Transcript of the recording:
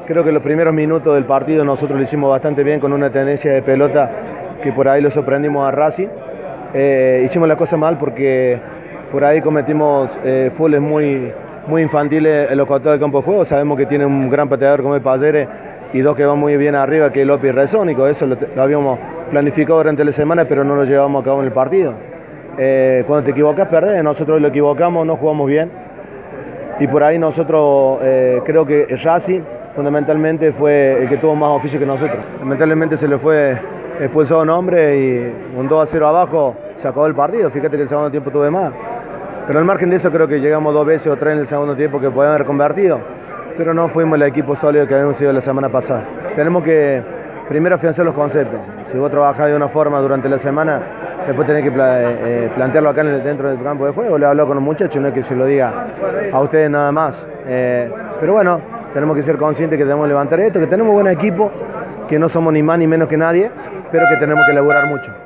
Creo que los primeros minutos del partido nosotros lo hicimos bastante bien con una tenencia de pelota que por ahí lo sorprendimos a Racing. Hicimos la cosa mal porque por ahí cometimos fulls muy infantiles en los costados del campo de juego. Sabemos que tiene un gran pateador como el Pallere y dos que van muy bien arriba, que es López y Resónico. Eso lo habíamos planificado durante la semana, pero no lo llevamos a cabo en el partido. Cuando te equivocas, perdés. Nosotros lo equivocamos, no jugamos bien. Y por ahí nosotros, creo que Racing fundamentalmente fue el que tuvo más oficio que nosotros. Lamentablemente se le fue expulsado un hombre y un 2-0 abajo se acabó el partido. Fíjate que el segundo tiempo tuve más. Pero al margen de eso creo que llegamos 2 veces o 3 en el segundo tiempo que podían haber convertido. Pero no fuimos el equipo sólido que habíamos sido la semana pasada. Tenemos que primero afianzar los conceptos. Si vos trabajás de una forma durante la semana, después tenés que plantearlo acá dentro del campo de juego. Le he hablado con los muchachos, no es que se lo diga a ustedes nada más. Pero bueno, tenemos que ser conscientes que debemos levantar esto, que tenemos buen equipo, que no somos ni más ni menos que nadie, pero que tenemos que laburar mucho.